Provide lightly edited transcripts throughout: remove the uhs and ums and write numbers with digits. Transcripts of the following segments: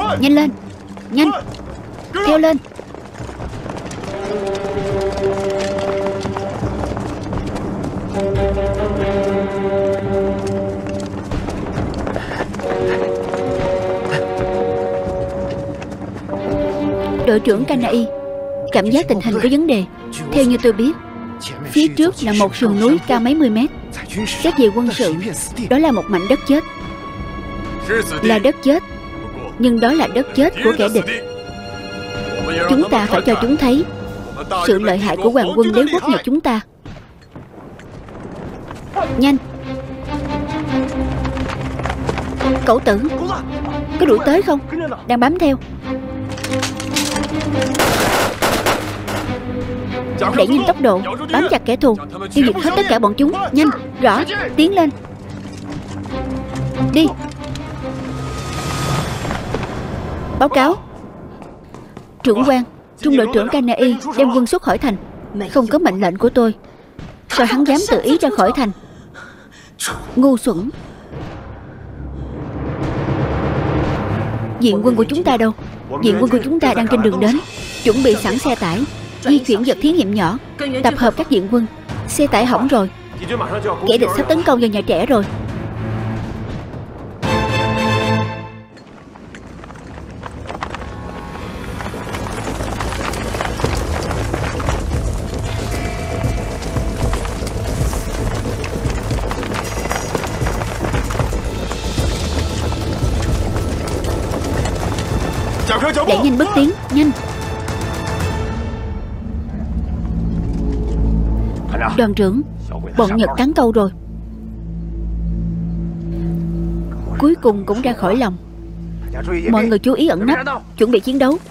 Nhanh lên, nhanh, theo lên. Đội trưởng Kanai, cảm giác tình hình có vấn đề. Theo như tôi biết, phía trước là một sườn núi cao mấy mươi mét. Xét về quân sự, đó là một mảnh đất chết. Là đất chết, nhưng đó là đất chết của kẻ địch. Chúng ta phải cho chúng thấy sự lợi hại của hoàng quân đế quốc nhà chúng ta. Nhanh. Cẩu tử, có đuổi tới không? Đang bám theo. Đẩy nhanh tốc độ, bám chặt kẻ thù, tiêu diệt hết tất cả bọn chúng. Nhanh, rõ, tiến lên. Đi. Báo cáo. Trưởng quan, trung đội trưởng Kanai đem quân xuất khỏi thành. Không có mệnh lệnh của tôi, sao hắn dám tự ý ra khỏi thành? Ngu xuẩn. Viện quân của chúng ta đâu? Viện quân của chúng ta đang trên đường đến, chuẩn bị sẵn xe tải, di chuyển vật thí nghiệm nhỏ, tập hợp các viện quân. Xe tải hỏng rồi, kẻ địch sắp tấn công vào nhà trẻ rồi. Đẩy nhanh bước tiến, nhanh. Đoàn trưởng, bọn Nhật cắn câu rồi. Cuối cùng cũng ra khỏi lòng. Mọi người chú ý ẩn nấp, chuẩn bị chiến đấu.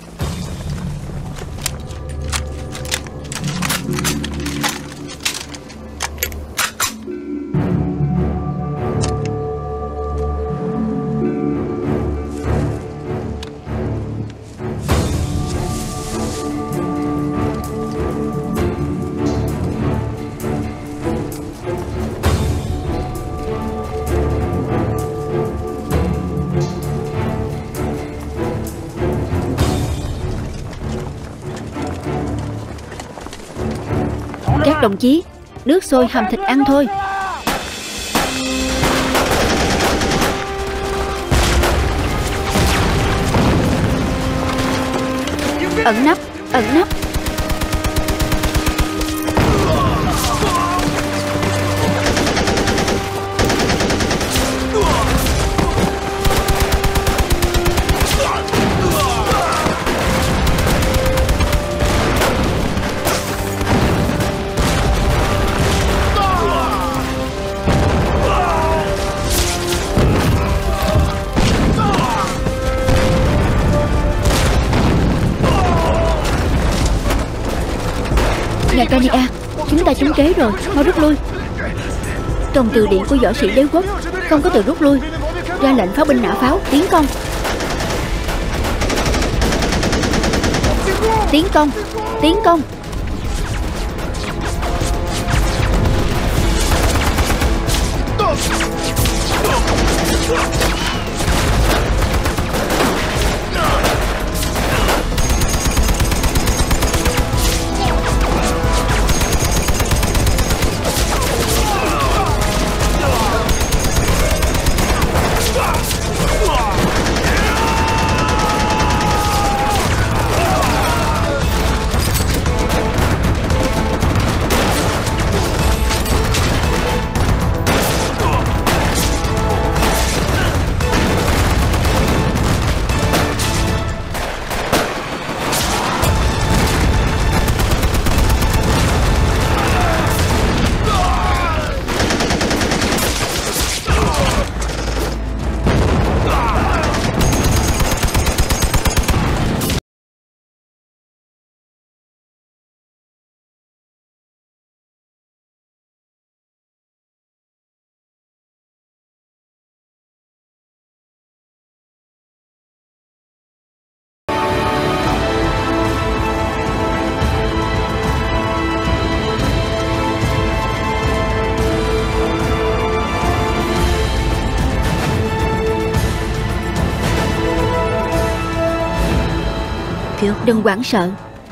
Các đồng chí, nước sôi hầm thịt ăn thôi. Ẩn nấp, ẩn nấp. Nhà Kania, chúng ta trúng kế rồi, mau rút lui. Trong từ điển của võ sĩ đế quốc không có từ rút lui. Ra lệnh pháo binh nã pháo, tiến công. Tiến công, tiến công. Đừng hoảng sợ.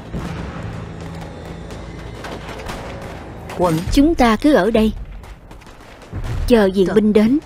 Chúng ta cứ ở đây chờ viện binh đến.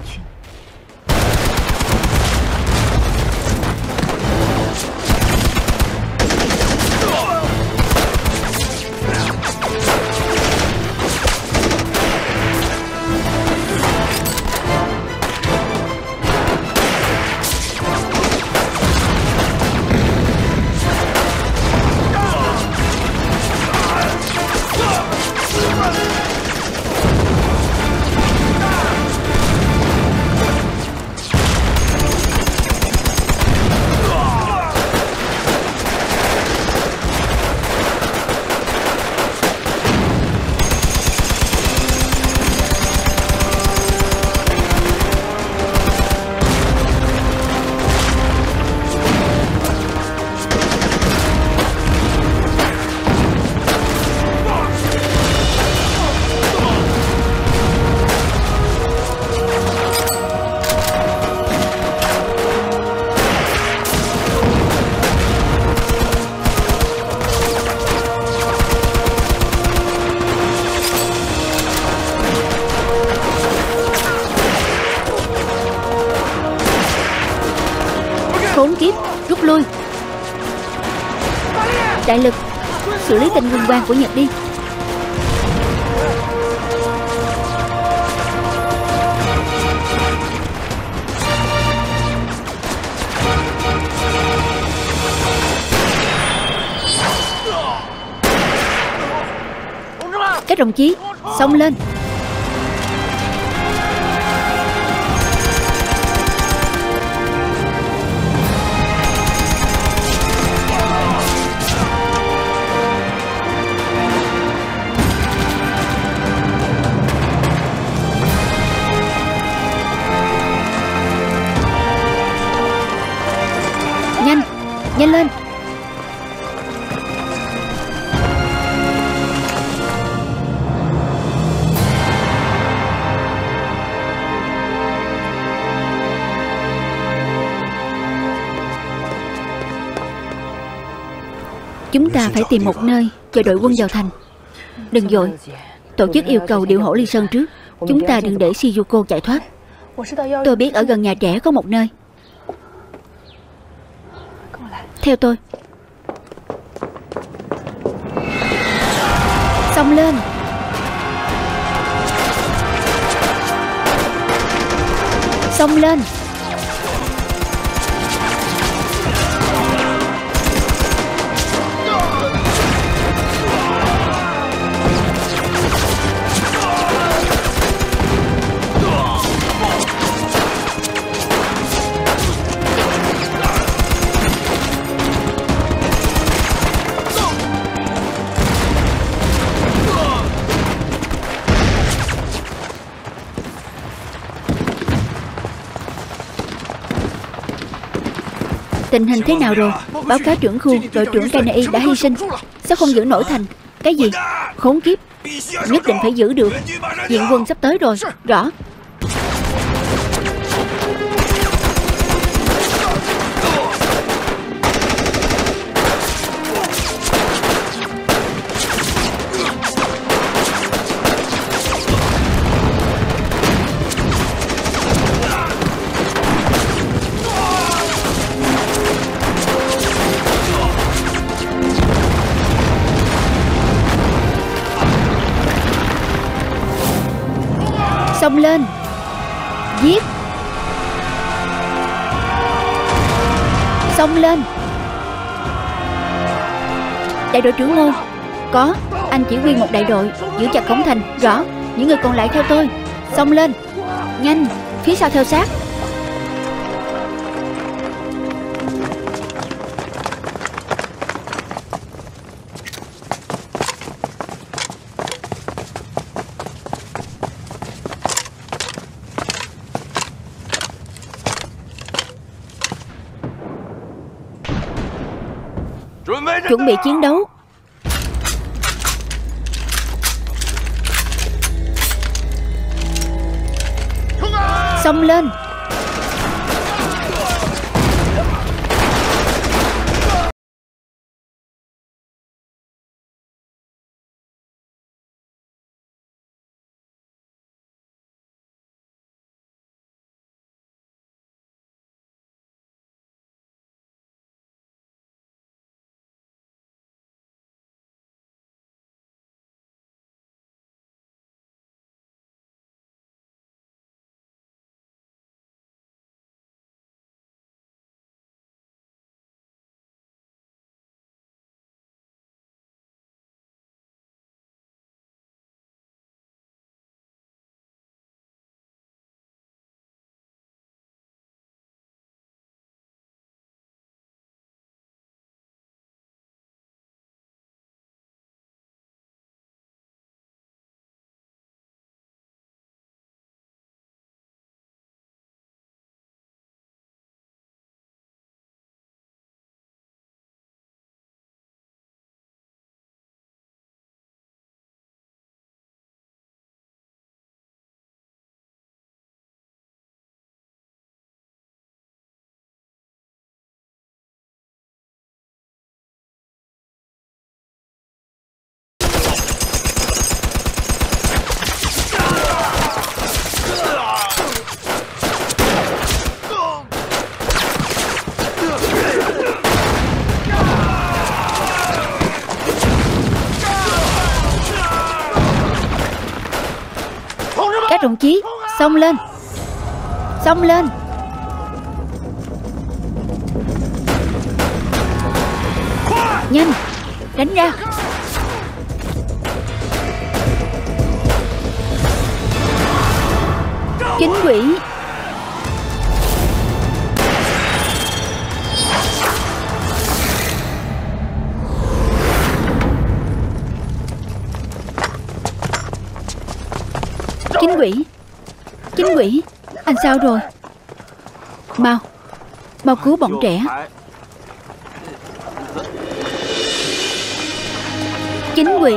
Khốn kiếp, rút lui. Đại lực, xử lý tên quân quan của Nhật đi. Các đồng chí, xông lên. Nhanh, nhanh lên. Chúng ta phải tìm một nơi chờ đội quân vào thành. Đừng vội, tổ chức yêu cầu điều hổ Ly Sơn trước. Chúng ta đừng để Shizuko chạy thoát. Tôi biết ở gần nhà trẻ có một nơi. Theo tôi. Xông lên. Xông lên. Tình hình thế nào rồi? Báo cáo trưởng khu, đội trưởng Kanai đã hy sinh. Sao không giữ nổi thành? Cái gì? Khốn kiếp. Nhất định phải giữ được. Viện quân sắp tới rồi. Rõ. Xông lên. Giết. Xông lên. Đại đội trưởng Ngô. Có. Anh chỉ huy một đại đội giữ chặt cổng thành. Rõ. Những người còn lại theo tôi. Xông lên. Nhanh. Phía sau theo sát. Chuẩn bị chiến đấu. Xông lên. Các đồng chí, xông lên. Xông lên. Nhanh, đánh ra. Chính quỷ. Chính quỷ. Chính quỷ, anh sao rồi? Mau, mau cứu bọn trẻ. Chính quỷ.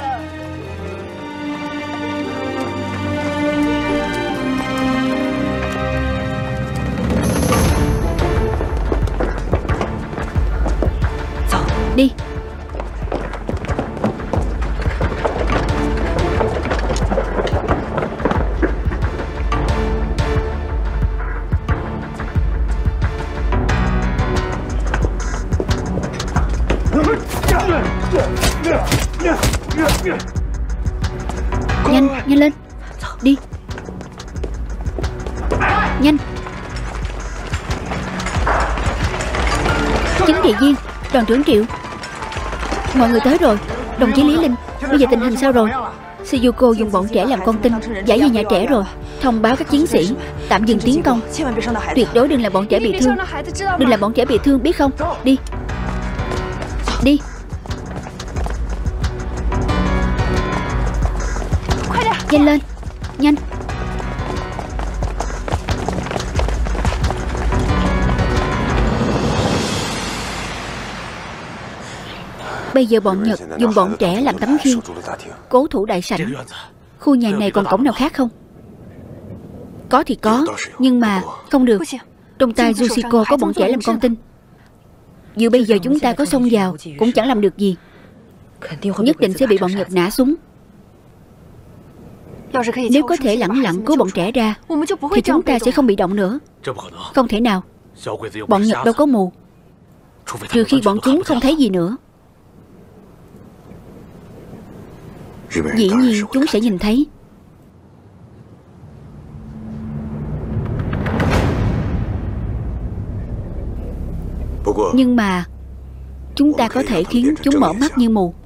Đi. Nhanh, nhanh lên. Đi. Nhanh. Chính trị viên, đoàn trưởng Triệu. Mọi người tới rồi. Đồng chí Lý Linh, bây giờ tình hình sao rồi? Shizuko dùng bọn trẻ làm con tin, giải về nhà trẻ rồi. Thông báo các chiến sĩ tạm dừng tiến công. Tuyệt đối đừng làm bọn trẻ bị thương. Đừng làm bọn trẻ bị thương, biết không? Đi. Đi. Nhanh lên. Nhanh. Bây giờ bọn Nhật dùng bọn trẻ làm tấm khiên, cố thủ đại sảnh. Khu nhà này còn cổng nào khác không? Có thì có, nhưng mà không được. Trong tay Yushiko có bọn trẻ làm con tin. Dù bây giờ chúng ta có xông vào cũng chẳng làm được gì. Nhất định sẽ bị bọn Nhật nã súng. Nếu có thể lẳng lặng cứu bọn trẻ ra thì chúng ta sẽ không bị động nữa. Không thể nào. Bọn Nhật đâu có mù, trừ khi bọn chúng không thấy gì nữa. Dĩ nhiên chúng sẽ nhìn thấy. Nhưng mà chúng ta có thể khiến chúng mở mắt như mù.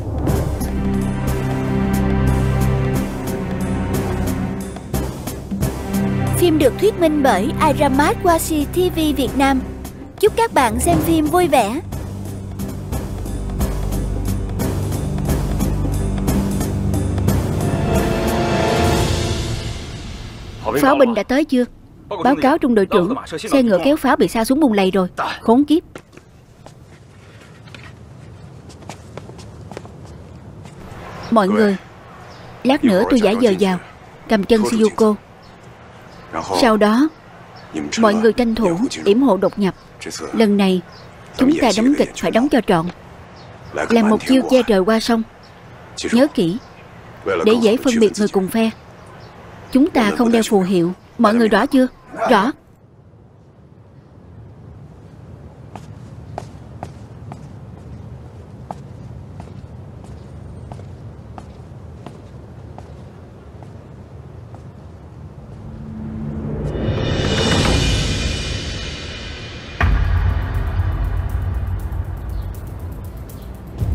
Phim được thuyết minh bởi Iramat Washi TV Việt Nam. Chúc các bạn xem phim vui vẻ. Pháo binh đã tới chưa? Báo cáo trung đội trưởng, xe ngựa kéo pháo bị sa xuống bùn lầy rồi. Khốn kiếp. Mọi người, lát nữa tôi giả giờ vào, cầm chân Shizuko. Sau đó mọi người tranh thủ yểm hộ đột nhập. Lần này chúng ta đóng kịch phải đóng cho trọn, làm một chiêu che trời qua sông. Nhớ kỹ, để dễ phân biệt người cùng phe. Chúng ta không đeo phù hiệu. Mọi người rõ chưa? Rõ.